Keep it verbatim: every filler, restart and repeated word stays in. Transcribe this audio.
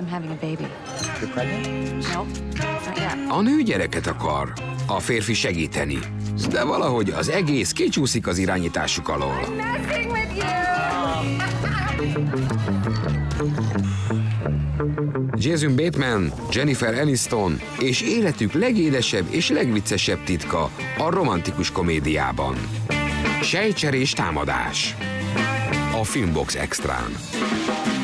A nő gyereket akar, a férfi segíteni, de valahogy az egész kicsúszik az irányításuk alól. Jason Bateman, Jennifer Aniston és életük legédesebb és legviccesebb titka a romantikus komédiában. Sejtcserés támadás. A Filmbox Extrán.